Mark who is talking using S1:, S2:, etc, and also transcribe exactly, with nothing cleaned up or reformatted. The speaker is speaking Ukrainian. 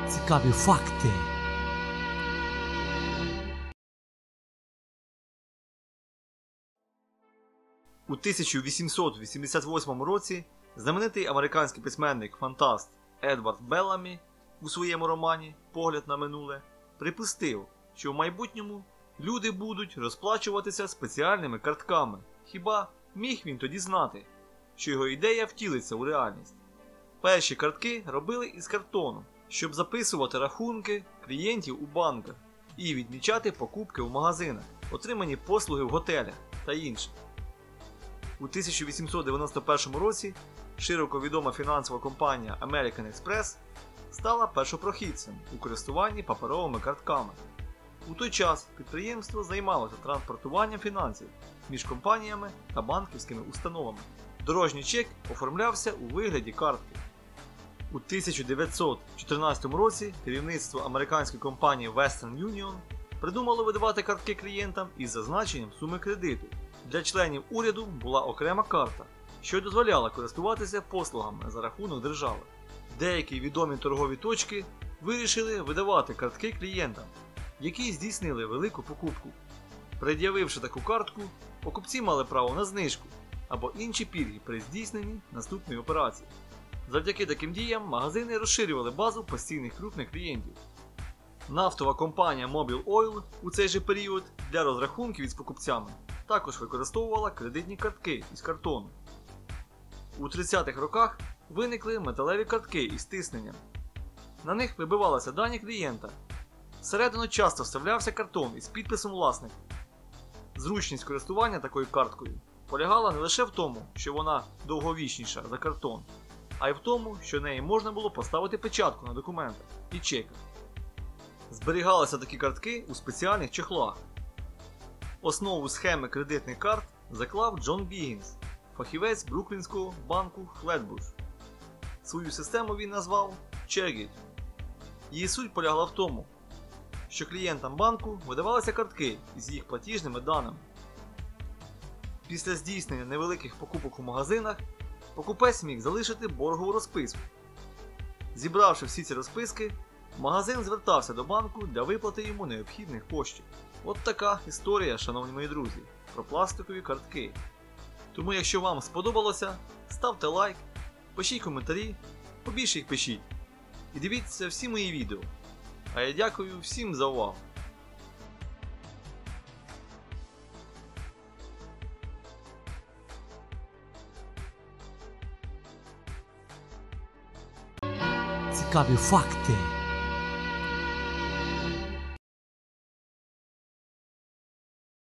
S1: Цікаві факти.
S2: У тисяча вісімсот вісімдесят восьмому році знаменитий американський письменник-фантаст Едвард Белламі у своєму романі «Погляд на минуле» припустив, що в майбутньому люди будуть розплачуватися спеціальними картками. Хіба міг він тоді знати, що його ідея втілиться у реальність? Перші картки робили із картону, щоб записувати рахунки клієнтів у банках і відмічати покупки в магазинах, отримані послуги в готелях та інше. У тисяча вісімсот дев'яносто першому році широко відома фінансова компанія American Express стала першопрохідцем у користуванні паперовими картками. У той час підприємство займалося транспортуванням фінансів між компаніями та банківськими установами. Дорожній чек оформлявся у вигляді картки. У тисяча дев'ятсот чотирнадцятому році керівництво американської компанії Western Union придумало видавати картки клієнтам із зазначенням суми кредиту. Для членів уряду була окрема карта, що дозволяла користуватися послугами за рахунок держави. Деякі відомі торгові точки вирішили видавати картки клієнтам, які здійснили велику покупку. Пред'явивши таку картку, покупці мали право на знижку або інші пільги при здійсненні наступної операції. Завдяки таким діям магазини розширювали базу постійних крупних клієнтів. Нафтова компанія Mobil Oil у цей же період для розрахунків із покупцями також використовувала кредитні картки із картону. У тридцятих роках виникли металеві картки із тисненням. На них вибивалися дані клієнта. Всередину часто вставлявся картон із підписом власника. Зручність користування такою карткою полягала не лише в тому, що вона довговічніша за картон, а й в тому, що неї можна було поставити печатку на документах і чеках. Зберігалися такі картки у спеціальних чехлах. Основу схеми кредитних карт заклав Джон Біггінс, фахівець бруклінського банку Флетбуш. Свою систему він назвав Chegit. Її суть полягала в тому, що клієнтам банку видавалися картки із їх платіжними даними. Після здійснення невеликих покупок у магазинах покупець міг залишити боргову розписку. Зібравши всі ці розписки, магазин звертався до банку для виплати йому необхідних коштів. От така історія, шановні мої друзі, про пластикові картки. Тому якщо вам сподобалося, ставте лайк, пишіть коментарі, побільше їх пишіть. І дивіться всі мої відео. А я дякую всім за увагу.
S1: Цікаві факти.